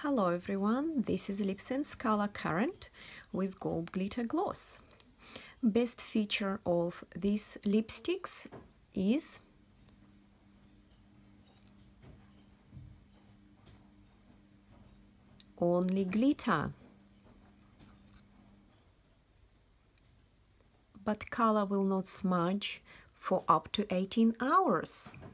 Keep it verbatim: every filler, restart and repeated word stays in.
Hello everyone, this is LipSense Currant with Gold Glitter Gloss. Best feature of these lipsticks is only glitter, but color will not smudge for up to eighteen hours.